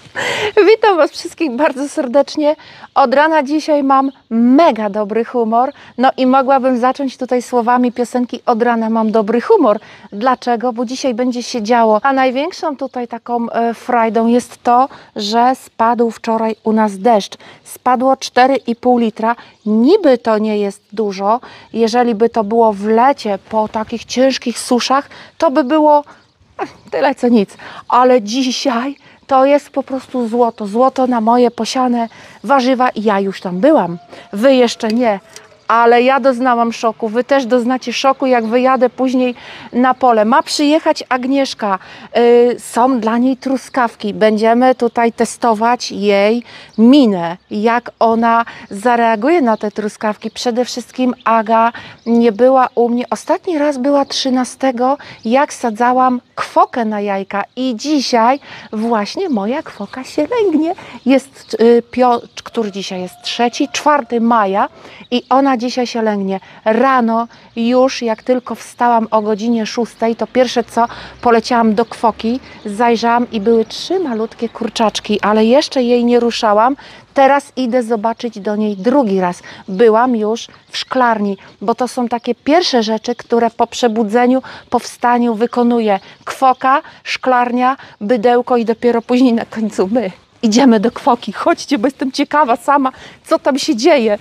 Witam Was wszystkich bardzo serdecznie. Od rana dzisiaj mam mega dobry humor. No i mogłabym zacząć tutaj słowami piosenki Od rana mam dobry humor. Dlaczego? Bo dzisiaj będzie się działo. A największą tutaj taką frajdą jest to, że spadł wczoraj u nas deszcz. Spadło 4,5 litra. Niby to nie jest dużo. Jeżeli by to było w lecie po takich ciężkich suszach, to by było tyle co nic. Ale dzisiaj to jest po prostu złoto. Złoto na moje posiane warzywa. Ja już tam byłam. Wy jeszcze nie. Ale ja doznałam szoku. Wy też doznacie szoku, jak wyjadę później na pole. Ma przyjechać Agnieszka. Są dla niej truskawki. Będziemy tutaj testować jej minę. Jak ona zareaguje na te truskawki. Przede wszystkim Aga nie była u mnie. Ostatni raz była 13, jak sadzałam kwokę na jajka. I dzisiaj właśnie moja kwoka się lęgnie. Jest który dzisiaj jest 3, 4 maja i ona dzisiaj się lęgnie. Rano już, jak tylko wstałam o godzinie 6, to pierwsze co, poleciałam do kwoki, zajrzałam i były 3 malutkie kurczaczki, ale jeszcze jej nie ruszałam. Teraz idę zobaczyć do niej drugi raz. Byłam już w szklarni, bo to są takie pierwsze rzeczy, które po przebudzeniu, po wstaniu wykonuję. Kwoka, szklarnia, bydełko i dopiero później na końcu my. Idziemy do kwoki. Chodźcie, bo jestem ciekawa sama, co tam się dzieje.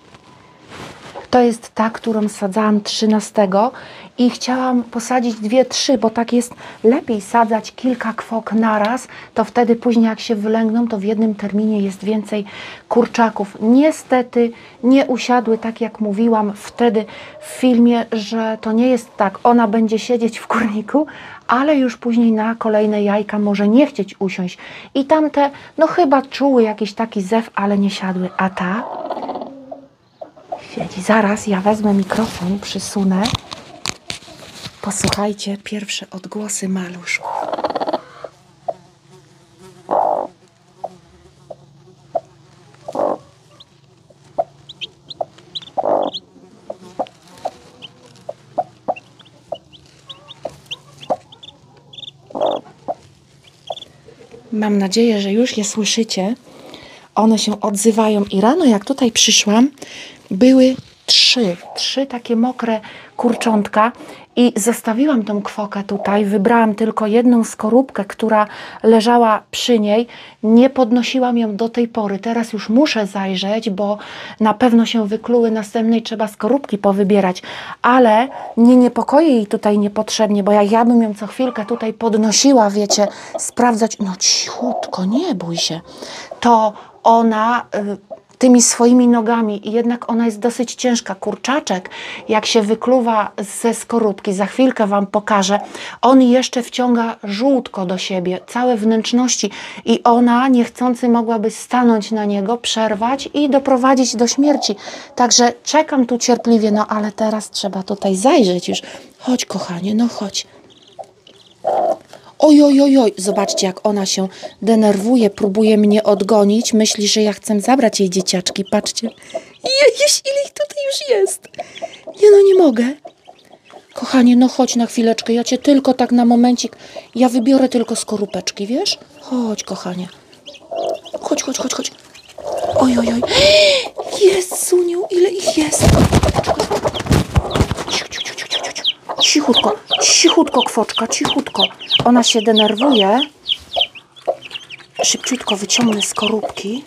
To jest ta, którą sadzałam 13 i chciałam posadzić 2, 3, bo tak jest lepiej sadzać kilka kwok naraz, to wtedy później jak się wylęgną, to w jednym terminie jest więcej kurczaków. Niestety nie usiadły, tak jak mówiłam wtedy w filmie, że to nie jest tak, ona będzie siedzieć w kurniku, ale już później na kolejne jajka może nie chcieć usiąść. I tamte, no chyba czuły jakiś taki zew, ale nie siadły, a ta siedzi. Zaraz ja wezmę mikrofon, przysunę. Posłuchajcie pierwsze odgłosy maluszków. Mam nadzieję, że już je słyszycie. One się odzywają i rano jak tutaj przyszłam, były 3 takie mokre kurczątka i zostawiłam tą kwokę tutaj, wybrałam tylko jedną skorupkę, która leżała przy niej, nie podnosiłam ją do tej pory, teraz już muszę zajrzeć, bo na pewno się wykluły następne i trzeba skorupki powybierać, ale nie niepokoi jej tutaj niepotrzebnie, bo jak ja bym ją co chwilkę tutaj podnosiła, wiecie, sprawdzać, no cichutko, nie bój się, to ona tymi swoimi nogami i jednak ona jest dosyć ciężka. Kurczaczek, jak się wykluwa ze skorupki, za chwilkę Wam pokażę, on jeszcze wciąga żółtko do siebie, całe wnętrzności i ona niechcący mogłaby stanąć na niego, przerwać i doprowadzić do śmierci. Także czekam tu cierpliwie, no ale teraz trzeba tutaj zajrzeć już. Chodź kochanie, no chodź. Oj, oj, oj, oj, zobaczcie jak ona się denerwuje, próbuje mnie odgonić, myśli, że ja chcę zabrać jej dzieciaczki, patrzcie. Jeś, ile ich tutaj już jest. Nie no, nie mogę. Kochanie, no chodź na chwileczkę, ja cię tylko tak na momencik, ja wybiorę tylko skorupeczki, wiesz? Chodź, kochanie. Chodź, chodź, chodź, chodź. Oj, oj, oj. Jest, Suniu, ile ich jest. Cichutko, cichutko kwoczka, cichutko. Ona się denerwuje. Szybciutko wyciągnę skorupki.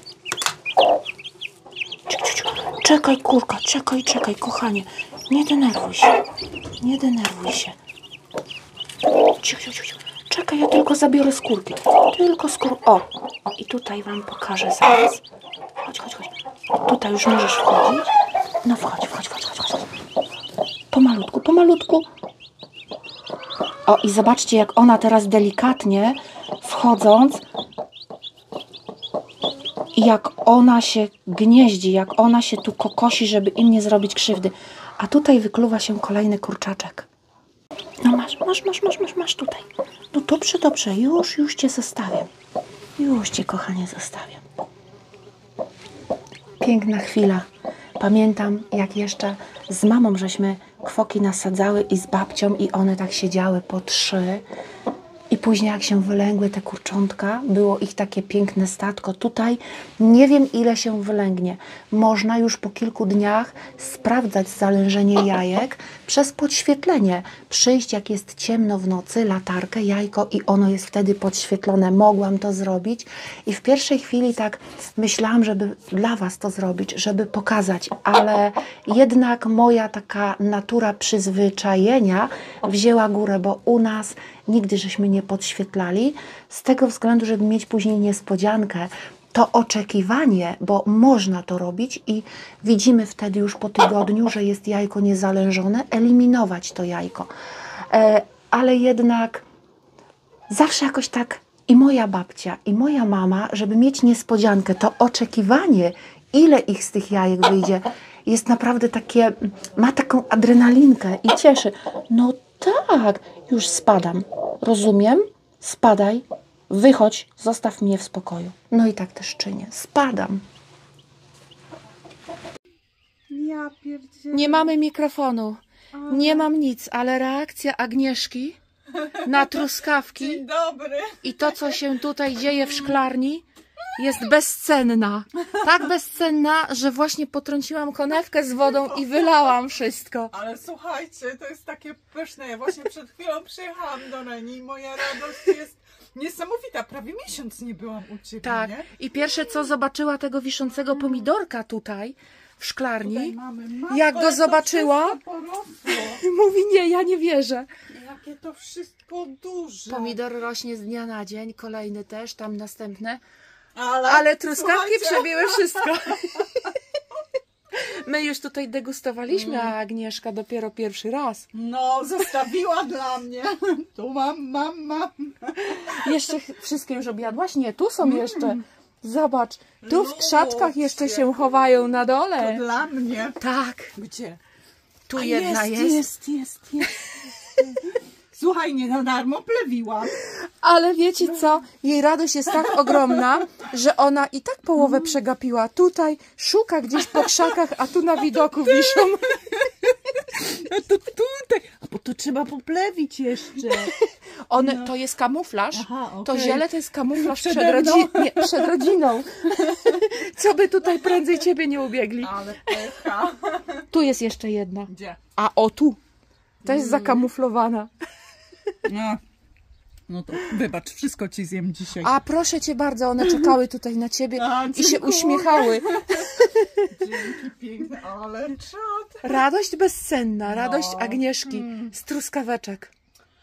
Czekaj, kurka, czekaj, czekaj, kochanie. Nie denerwuj się, nie denerwuj się. Cicho, cicho, cicho. Czekaj, ja tylko zabiorę skórki. Tylko skórki. O, i tutaj Wam pokażę zaraz. Chodź, chodź, chodź. Tutaj już możesz wchodzić. No wchodź, wchodź, wchodź, wchodź, wchodź. Pomalutku, pomalutku. O, i zobaczcie, jak ona teraz delikatnie wchodząc, jak ona się gnieździ, jak ona się tu kokosi, żeby im nie zrobić krzywdy. A tutaj wykluwa się kolejny kurczaczek. No masz tutaj. No dobrze, dobrze, już Cię zostawiam. Już Cię, kochanie, zostawiam. Piękna chwila. Pamiętam, jak jeszcze z mamą żeśmy kwoki nasadzały i z babcią i one tak siedziały po 3 I później jak się wylęgły te kurczątka, było ich takie piękne statko. Tutaj nie wiem ile się wylęgnie. Można już po kilku dniach sprawdzać zalężenie jajek przez podświetlenie. Przyjść jak jest ciemno w nocy, latarkę, jajko i ono jest wtedy podświetlone. Mogłam to zrobić i w pierwszej chwili tak myślałam, żeby dla Was to zrobić, żeby pokazać, ale jednak moja taka natura przyzwyczajenia wzięła górę, bo u nas nigdy żeśmy nie podświetlali, z tego względu, żeby mieć później niespodziankę. To oczekiwanie, bo można to robić i widzimy wtedy już po tygodniu, że jest jajko niezalężone, eliminować to jajko. Ale jednak zawsze jakoś tak i moja babcia, i moja mama, żeby mieć niespodziankę, to oczekiwanie, ile ich z tych jajek wyjdzie, jest naprawdę takie, ma taką adrenalinkę i cieszy. No tak, już spadam. Rozumiem? Spadaj, wychodź, zostaw mnie w spokoju. No i tak też czynię. Spadam. Ja pierdzielę. Nie mamy mikrofonu. Nie mam nic, ale reakcja Agnieszki na truskawki Dzień dobry. i to, co się tutaj dzieje w szklarni, jest bezcenna. Tak bezcenna, że właśnie potrąciłam konewkę z wodą i wylałam wszystko. Ale słuchajcie, to jest takie pyszne. Ja właśnie przed chwilą przyjechałam do Reni i moja radość jest niesamowita. Prawie miesiąc nie byłam u Ciebie, Tak. nie? I pierwsze co zobaczyła tego wiszącego pomidorka tutaj w szklarni, Tutaj mamy. Matko, jak go zobaczyła, to wszystko porosło. mówi nie, ja nie wierzę. Jakie to wszystko duże. Pomidor rośnie z dnia na dzień, kolejny też, tam następne. Ale, Ale truskawki słuchajcie, przebiły wszystko. My już tutaj degustowaliśmy, a Agnieszka dopiero pierwszy raz. No, zostawiła dla mnie. Tu mam. Jeszcze wszystkie już objadłaś? Nie, tu są jeszcze. Zobacz, tu w krzaczkach jeszcze się chowają na To dole. dla mnie. Tak, Gdzie? tu A jedna jest. Jest. Słuchaj, nie na darmo plewiłam. Ale wiecie co? Jej radość jest tak ogromna, że ona i tak połowę przegapiła. Tutaj szuka gdzieś po krzakach, a tu na widoku wiszą. No to tutaj. Bo to trzeba poplewić jeszcze. To jest kamuflaż. Aha, To okej. ziele to jest kamuflaż Przede mną. przed rodziną. Co by tutaj prędzej ciebie nie ubiegli. Ale pecha. Tu jest jeszcze jedna. Gdzie? A o tu. To jest zakamuflowana. No to wybacz, wszystko ci zjem dzisiaj. A proszę cię bardzo, one czekały tutaj na ciebie A, i się dziękuję. uśmiechały. Dzięki piękne, ale czad. Radość bezcenna, radość No. Agnieszki z truskaweczek.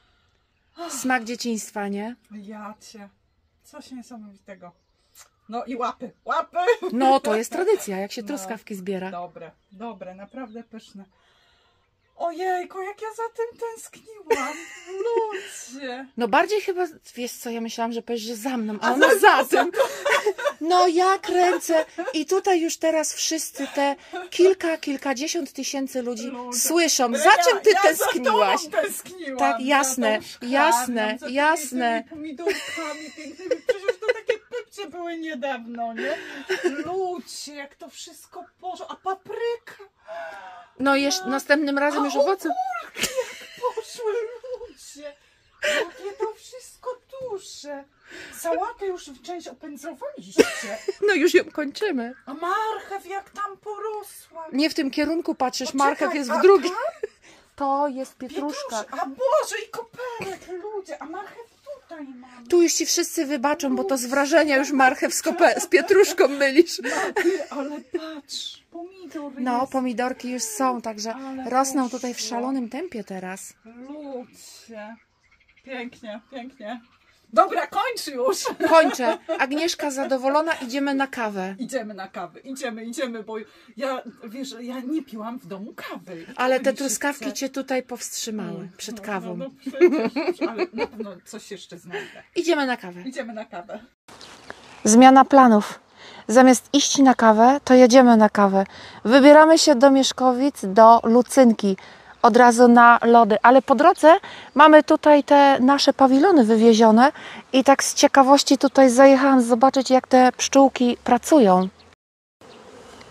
Smak dzieciństwa, nie? Ja cię. Coś niesamowitego. No i łapy. No, to jest tradycja, jak się truskawki zbiera. Dobre, naprawdę pyszne. Ojejku, jak ja za tym tęskniłam. Ludzie. No bardziej chyba, wiesz co, ja myślałam, że powiesz, że za mną, a ona za tym. No ja kręcę i tutaj już teraz wszyscy te kilkadziesiąt tysięcy ludzi słyszą, za czym ty tęskniłaś. Za tobą tęskniłam. Tak, jasne, za tą jasne, szklarnią, za jasne. tymi pomidorkami pięknymi. Przecież to takie pypcie były niedawno, nie? Ludzie, jak to wszystko poszło. A papryka. No jeszcze następnym razem już owoce. Ogórki jak poszły, ludzie. Jakie to wszystko duże. Sałatę już część opędzowaliście. No już ją kończymy. A marchew jak tam porosła. Nie w tym kierunku patrzysz, Poczekaj, marchew jest w a drugim. To jest pietruszka. A Boże, i koperek, ludzie. A marchew tutaj mam. Tu już ci wszyscy wybaczą, bo to z wrażenia już marchew z pietruszką mylisz. Ty, ale patrz, pomidor No, jest. pomidorki już są, także Ale rosną tutaj w poszło. szalonym tempie teraz. Ludzie. Pięknie, pięknie. Dobra, kończ już. Kończę. Agnieszka zadowolona, idziemy na kawę. Idziemy na kawę, idziemy, bo ja, wiesz, ja nie piłam w domu kawy. Ale Kawy te mi się truskawki chce. cię tutaj powstrzymały przed kawą. No, przecież, ale na pewno coś jeszcze znajdę. Idziemy na kawę. Idziemy na kawę. Zmiana planów. Zamiast iść na kawę, to jedziemy na kawę. Wybieramy się do Mieszkowic, do Lucynki. Od razu na lody, ale po drodze mamy tutaj te nasze pawilony wywiezione i tak z ciekawości tutaj zajechałam zobaczyć, jak te pszczółki pracują.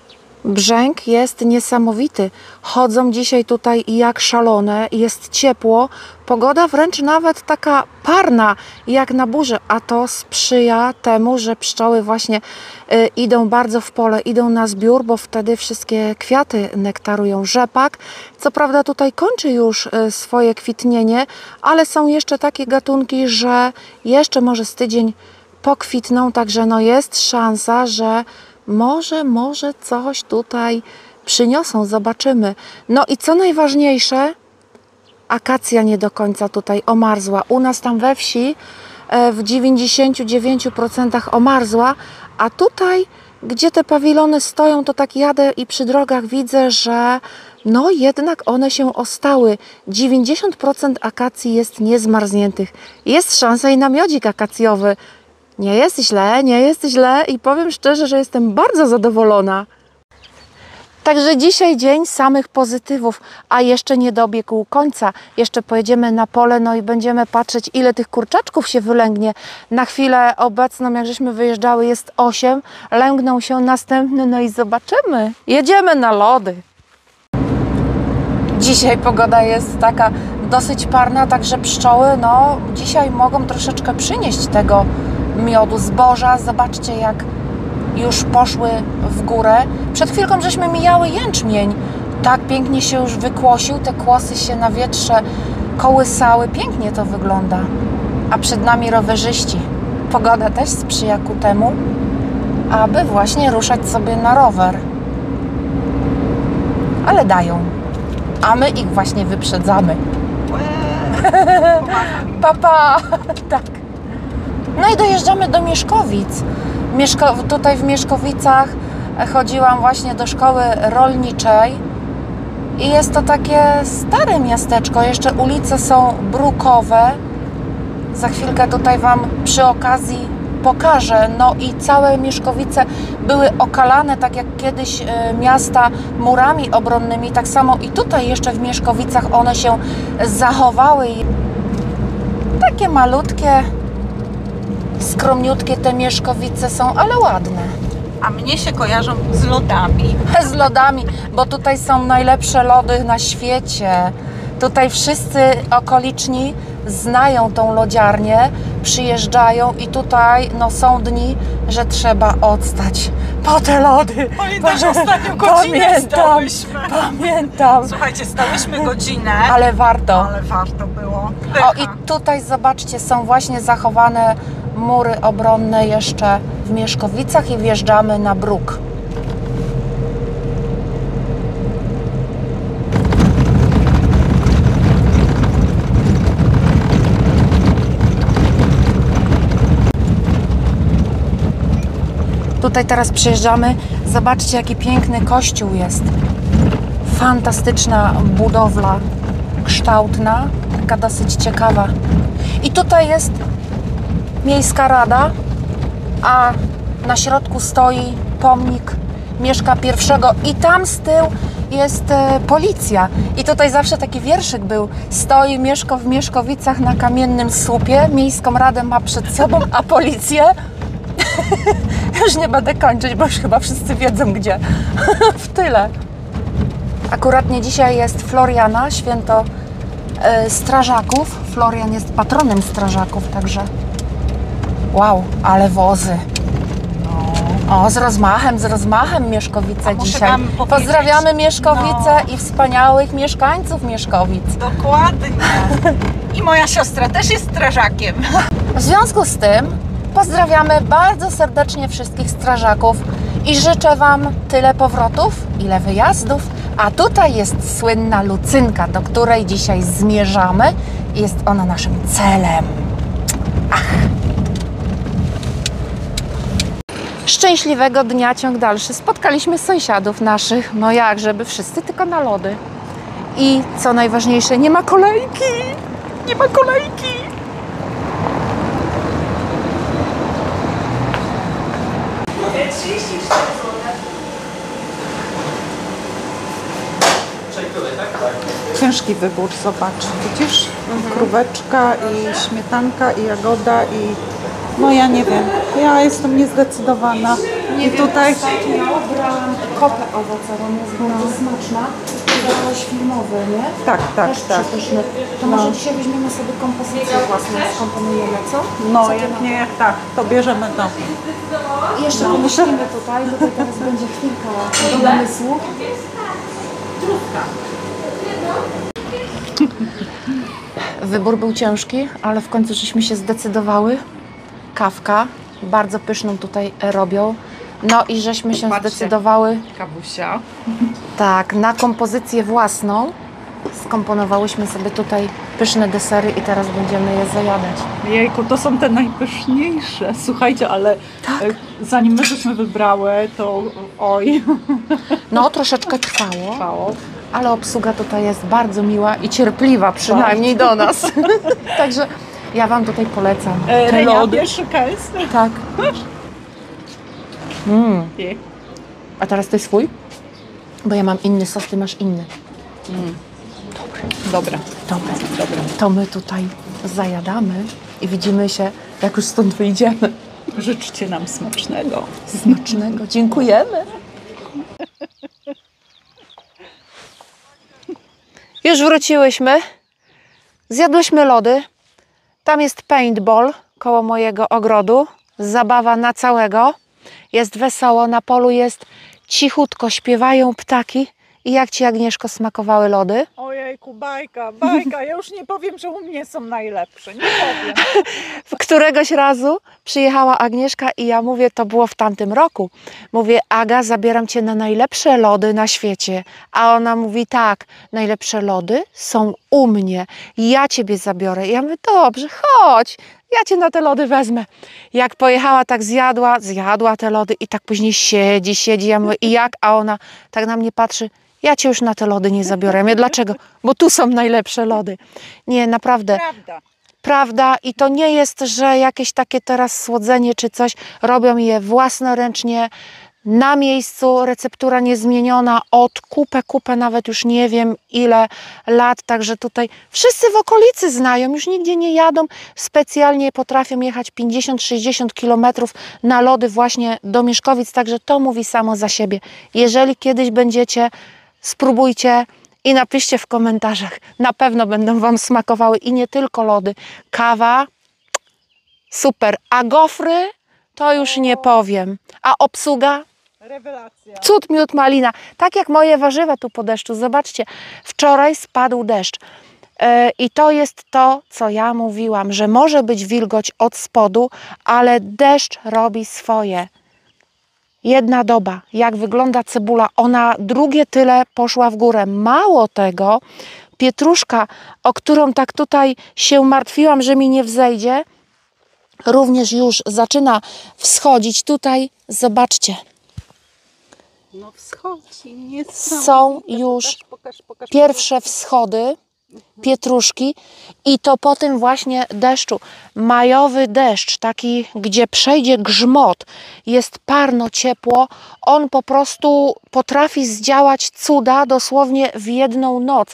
Brzęk jest niesamowity. Chodzą dzisiaj tutaj jak szalone, jest ciepło, pogoda wręcz nawet taka parna jak na burzę, a to sprzyja temu, że pszczoły właśnie idą bardzo w pole, idą na zbiór, bo wtedy wszystkie kwiaty nektarują. Rzepak, co prawda tutaj kończy już swoje kwitnienie, ale są jeszcze takie gatunki, że jeszcze może z tydzień pokwitną, także no jest szansa, że może coś tutaj przyniosą, zobaczymy. No i co najważniejsze, akacja nie do końca tutaj omarzła. U nas tam we wsi w 99% omarzła, a tutaj, gdzie te pawilony stoją, to tak jadę i przy drogach widzę, że no jednak one się ostały. 90% akacji jest niezmarzniętych. Jest szansa i na miodzik akacjowy. Nie jest źle, nie jest źle i powiem szczerze, że jestem bardzo zadowolona. Także dzisiaj dzień samych pozytywów, a jeszcze nie dobiegł końca. Jeszcze pojedziemy na pole, no i będziemy patrzeć, ile tych kurczaczków się wylęgnie. Na chwilę obecną, jak żeśmy wyjeżdżały, jest 8, lęgną się następny, no i zobaczymy. Jedziemy na lody. Dzisiaj pogoda jest taka dosyć parna, także pszczoły, no dzisiaj mogą troszeczkę przynieść tego miodu, zboża. Zobaczcie, jak już poszły w górę. Przed chwilką żeśmy mijały jęczmień. Tak pięknie się już wykłosił, te kłosy się na wietrze kołysały. Pięknie to wygląda. A przed nami rowerzyści. Pogoda też sprzyja ku temu, aby właśnie ruszać sobie na rower. Ale dają. A my ich właśnie wyprzedzamy. Papa! Tak. No i dojeżdżamy do Mieszkowic. Tutaj w Mieszkowicach chodziłam właśnie do szkoły rolniczej i jest to takie stare miasteczko. Jeszcze ulice są brukowe. Za chwilkę tutaj Wam przy okazji pokażę. No i całe Mieszkowice były okalane, tak jak kiedyś miasta, murami obronnymi. Tak samo i tutaj jeszcze w Mieszkowicach one się zachowały. Takie malutkie, skromniutkie te Mieszkowice są, ale ładne. A mnie się kojarzą z lodami. Z lodami, bo tutaj są najlepsze lody na świecie. Tutaj wszyscy okoliczni znają tą lodziarnię, przyjeżdżają i tutaj no, są dni, że trzeba odstać po te lody. Pamiętasz, ostatnią godzinę Pamiętam. Słuchajcie, stałyśmy godzinę. Ale warto. Ale warto było. O i tutaj zobaczcie, są właśnie zachowane mury obronne jeszcze w Mieszkowicach i wjeżdżamy na bruk. Tutaj teraz przyjeżdżamy. Zobaczcie, jaki piękny kościół jest. Fantastyczna budowla, kształtna, taka dosyć ciekawa. I tutaj jest miejska rada, a na środku stoi pomnik Mieszka I i tam z tyłu jest policja. I tutaj zawsze taki wierszyk był. Stoi Mieszko w Mieszkowicach na kamiennym słupie, miejską radę ma przed sobą, a policję już nie będę kończyć, bo już chyba wszyscy wiedzą gdzie. W tyle. Akuratnie dzisiaj jest Floriana, święto strażaków. Florian jest patronem strażaków, także wow, ale wozy. O, z rozmachem Mieszkowice dzisiaj. Pozdrawiamy Mieszkowice i wspaniałych mieszkańców Mieszkowic. Dokładnie. I moja siostra też jest strażakiem. W związku z tym pozdrawiamy bardzo serdecznie wszystkich strażaków i życzę Wam tyle powrotów, ile wyjazdów. A tutaj jest słynna Lucynka, do której dzisiaj zmierzamy. Jest ona naszym celem. Ach! Szczęśliwego dnia, ciąg dalszy. Spotkaliśmy sąsiadów naszych. No jak, żeby wszyscy tylko na lody. I co najważniejsze, nie ma kolejki. Nie ma kolejki. Ciężki wybór, zobacz. Widzisz? Króweczka i śmietanka i jagoda i no ja nie wiem. Ja jestem niezdecydowana. Nie I wiem, tutaj ostatnio brałam kopę owocową, jest bardzo smaczna. Dałaś filmowe, nie? tak, tak, Też tak. przepyszne. To może dzisiaj weźmiemy sobie kompozycję własną, skomponujemy, co? No, Co ty jak na nie, jak tak, to bierzemy to. I jeszcze pomyślimy tutaj teraz będzie chwilka do namysłu. Wybór był ciężki, ale w końcu żeśmy się zdecydowały. Kawka, bardzo pyszną tutaj robią. No i żeśmy się Patrzcie. zdecydowały Kawusia. tak, na kompozycję własną. Skomponowałyśmy sobie tutaj pyszne desery i teraz będziemy je zajadać. Jejku, to są te najpyszniejsze. Słuchajcie, ale zanim my żeśmy wybrały, to oj. No, troszeczkę trwało, Trwało. ale obsługa tutaj jest bardzo miła i cierpliwa, przynajmniej do nas. Także ja Wam tutaj polecam te Renia, lody. pierwszy kęs. Tak. I- A teraz Ty swój? Bo ja mam inny sos, Ty masz inny. Dobra. Dobra. To my tutaj zajadamy i widzimy się, jak już stąd wyjdziemy. Życzcie nam smacznego. Smacznego. Dziękujemy. Już wróciłyśmy. Zjadłyśmy lody. Tam jest paintball koło mojego ogrodu. Zabawa na całego. Jest wesoło. Na polu jest cichutko. Śpiewają ptaki. I jak Ci, Agnieszko, smakowały lody? Ojejku, bajka, bajka. Ja już nie powiem, że u mnie są najlepsze. Nie powiem. Któregoś razu przyjechała Agnieszka i ja mówię, to było w tamtym roku. Mówię, Aga, zabieram Cię na najlepsze lody na świecie. A ona mówi, tak, najlepsze lody są u mnie. Ja Ciebie zabiorę. I ja mówię, dobrze, chodź. Ja Cię na te lody wezmę. Jak pojechała, tak zjadła te lody i tak później siedzi. Ja mówię, i jak? A ona tak na mnie patrzy. Ja Cię już na te lody nie zabiorę. Ja mówię, dlaczego? Bo tu są najlepsze lody. Nie, naprawdę. Prawda, i to nie jest, że jakieś takie teraz słodzenie czy coś, robią je własnoręcznie, na miejscu, receptura niezmieniona od kupę, nawet już nie wiem ile lat, także tutaj wszyscy w okolicy znają, już nigdzie nie jadą, specjalnie potrafią jechać 50-60 kilometrów na lody właśnie do Mieszkowic, także to mówi samo za siebie. Jeżeli kiedyś będziecie, spróbujcie i napiszcie w komentarzach. Na pewno będą Wam smakowały i nie tylko lody. Kawa, super. A gofry, to już nie powiem. A obsługa? Rewelacja. Cud, miód, malina. Tak jak moje warzywa tu po deszczu. Zobaczcie, wczoraj spadł deszcz. I to jest to, co ja mówiłam, że może być wilgoć od spodu, ale deszcz robi swoje. Jedna doba, jak wygląda cebula, ona drugie tyle poszła w górę. Mało tego, pietruszka, o którą tak tutaj się martwiłam, że mi nie wzejdzie, również już zaczyna wschodzić. Tutaj, zobaczcie, No wschodzi, są już pierwsze wschody pietruszki i to po tym właśnie deszczu. Majowy deszcz, taki gdzie przejdzie grzmot, jest parno, ciepło, on po prostu potrafi zdziałać cuda dosłownie w jedną noc.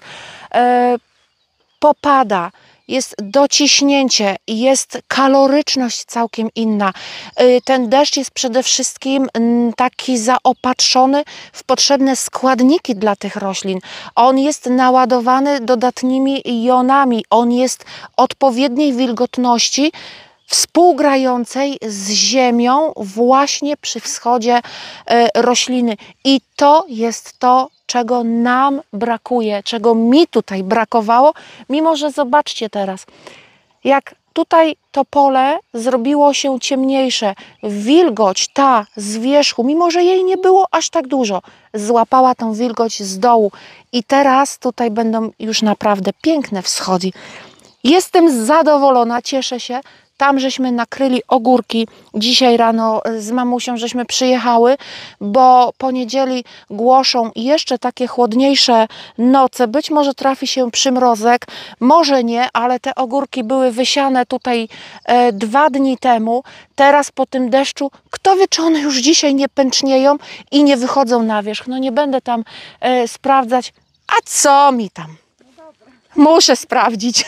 Popada, jest dociśnięcie, jest kaloryczność całkiem inna. Ten deszcz jest przede wszystkim taki zaopatrzony w potrzebne składniki dla tych roślin. On jest naładowany dodatnimi jonami, on jest odpowiedniej wilgotności, współgrającej z ziemią właśnie przy wschodzie rośliny. I to jest to, czego nam brakuje, czego mi tutaj brakowało, mimo że zobaczcie teraz, jak tutaj to pole zrobiło się ciemniejsze, wilgoć ta z wierzchu, mimo że jej nie było aż tak dużo, złapała tą wilgoć z dołu i teraz tutaj będą już naprawdę piękne wschody. Jestem zadowolona, cieszę się. Tam żeśmy nakryli ogórki. Dzisiaj rano z mamusią żeśmy przyjechały, bo po niedzieli głoszą jeszcze takie chłodniejsze noce. Być może trafi się przymrozek, może nie, ale te ogórki były wysiane tutaj 2 dni temu. Teraz po tym deszczu, kto wie, czy one już dzisiaj nie pęcznieją i nie wychodzą na wierzch. No nie będę tam sprawdzać. A co mi tam? Muszę sprawdzić.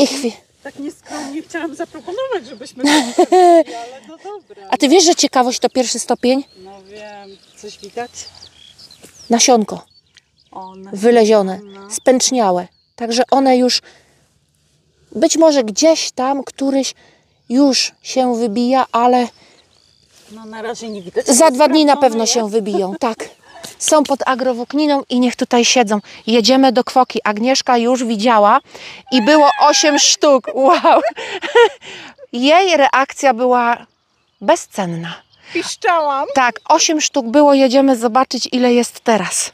tak nieskromnie chciałam zaproponować, żebyśmy to zrobili, ale no dobra. A ty wiesz, że ciekawość to pierwszy stopień? No wiem, coś widać? Nasionko. One. Wylezione, spęczniałe. Także one już, być może gdzieś tam któryś już się wybija, ale No na razie nie widać. za 2 dni na Sprawdzone pewno jest. się wybiją. Tak. Są pod agrowłókniną i niech tutaj siedzą. Jedziemy do kwoki. Agnieszka już widziała i było 8 sztuk. Wow. Jej reakcja była bezcenna. Piszczałam. Tak, 8 sztuk było. Jedziemy zobaczyć, ile jest teraz.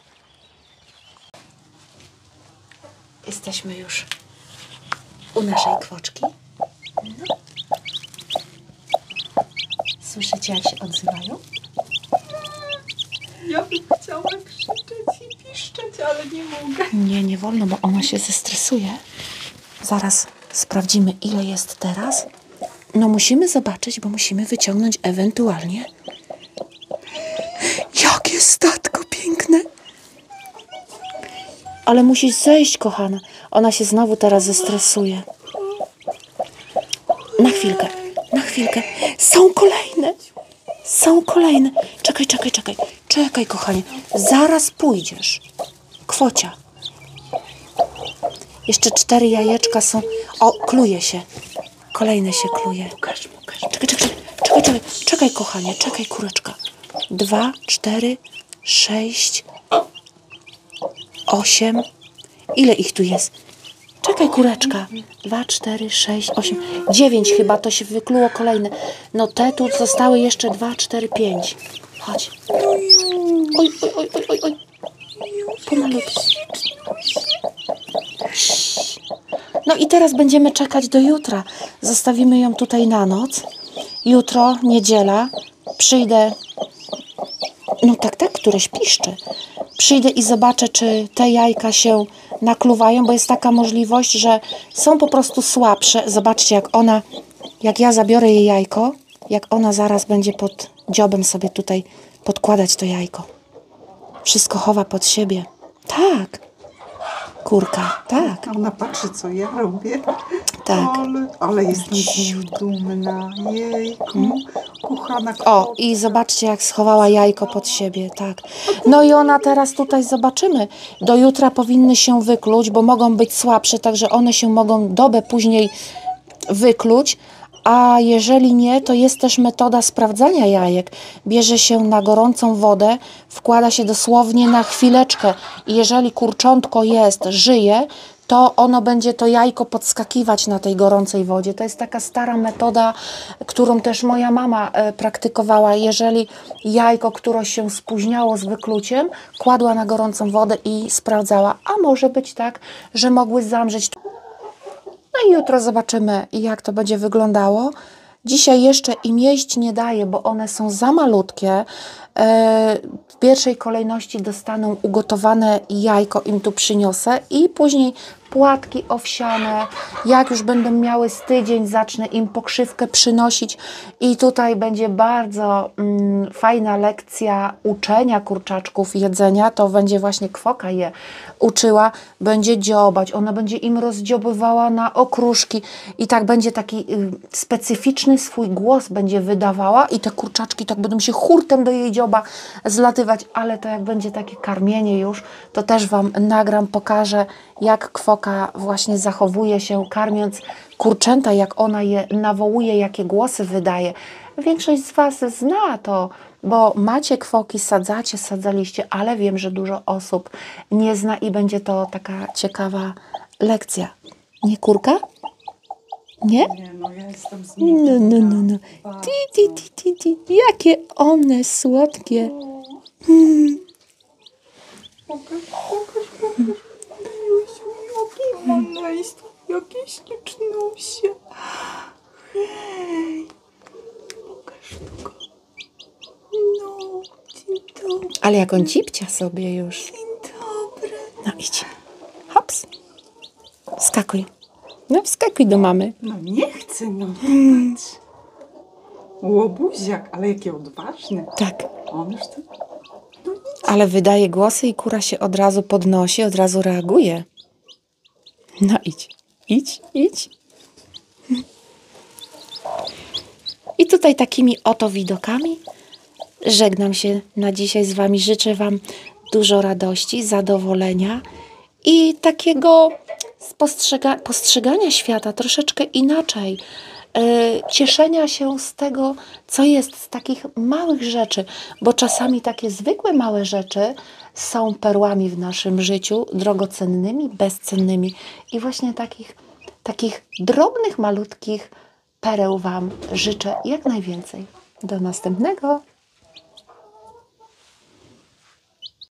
Jesteśmy już u naszej kwoczki. No. Słyszycie, jak się odzywają? Ja bym chciała krzyczeć i piszczeć, ale nie mogę. Nie, nie wolno, bo ona się zestresuje. Zaraz sprawdzimy, ile jest teraz. No musimy zobaczyć, bo musimy wyciągnąć ewentualnie. Jakie statko piękne! Ale musisz zejść, kochana. Ona się znowu teraz zestresuje. Na chwilkę, na chwilkę. Są kolejne. Są kolejne. Czekaj, czekaj, czekaj. Czekaj, kochanie. Zaraz pójdziesz. Kwocia. Jeszcze 4 jajeczka są. O, kluje się. Kolejne się kluje. Pokaż. Czekaj, czekaj, czekaj, czekaj. Czekaj, kochanie. Czekaj, kureczka. 2, 4, 6, 8. Ile ich tu jest? Czekaj, kureczka. 2, 4, 6, 8, 9 chyba. To się wykluło kolejne. No te tu zostały jeszcze 2, 4, 5. Chodź. Oj, oj, oj, oj, oj, oj. Pomalutku. No i teraz będziemy czekać do jutra. Zostawimy ją tutaj na noc. Jutro, niedziela, przyjdę. No tak, któreś piszczy. Przyjdę i zobaczę, czy te jajka się nakluwają, bo jest taka możliwość, że są po prostu słabsze. Zobaczcie, jak ja zabiorę jej jajko, jak ona zaraz będzie pod dziobem sobie tutaj podkładać to jajko. Wszystko chowa pod siebie. Tak. Kurka, tak. A ona patrzy, co ja robię. Tak. Ale jestem z niej dumna. Jejku, kochana O, i zobaczcie, jak schowała jajko pod siebie, tak. No i ona teraz tutaj, zobaczymy. Do jutra powinny się wykluć, bo mogą być słabsze, także one się mogą dobę później wykluć. A jeżeli nie, to jest też metoda sprawdzania jajek. Bierze się na gorącą wodę, wkłada się dosłownie na chwileczkę. I jeżeli kurczątko żyje, to ono będzie to jajko podskakiwać na tej gorącej wodzie. To jest taka stara metoda, którą też moja mama praktykowała. Jeżeli jajko, które się spóźniało z wykluciem, kładła na gorącą wodę i sprawdzała. A może być tak, że mogły zamrzeć. No i jutro zobaczymy, jak to będzie wyglądało. Dzisiaj jeszcze im jeść nie daję, bo one są za malutkie. W pierwszej kolejności dostaną ugotowane jajko, im tu przyniosę i później płatki owsiane. Jak już będą miały z tydzień, zacznę im pokrzywkę przynosić i tutaj będzie bardzo fajna lekcja uczenia kurczaczków jedzenia. To będzie właśnie kwoka je uczyła. Będzie dziobać, ona będzie im rozdziobywała na okruszki i tak będzie taki specyficzny swój głos będzie wydawała i te kurczaczki tak będą się hurtem do jej dzioba zlatywać, ale to jak będzie takie karmienie już, to też Wam nagram, pokażę, jak kwoka właśnie zachowuje się karmiąc kurczęta, jak ona je nawołuje, jakie głosy wydaje. Większość z Was zna to, bo macie kwoki, sadzaliście, ale wiem, że dużo osób nie zna i będzie to taka ciekawa lekcja. Nie, kurka? Nie? Nie, no ja jestem z niej No. dumna. Ti. Jakie one słodkie. Pokaż. Jusiu, jakie maleństwo, jakie ślicznusie. Hej. Pokaż go. No, dzień dobry. Ale jak on cipcia sobie już. Dzień dobry. No idź. Hops. Wskakuj. No wskakuj do mamy. No nie chcę, no patrz. Łobuziak, ale jaki odważny. Tak. On już to... No nic. Ale wydaje głosy i kura się od razu podnosi, od razu reaguje. No idź. Idź, idź. I tutaj takimi oto widokami żegnam się na dzisiaj z Wami. Życzę Wam dużo radości, zadowolenia i takiego postrzegania świata troszeczkę inaczej. Cieszenia się z tego, co jest, z takich małych rzeczy, bo czasami takie zwykłe małe rzeczy są perłami w naszym życiu, drogocennymi, bezcennymi. I właśnie takich drobnych, malutkich pereł Wam życzę jak najwięcej. Do następnego.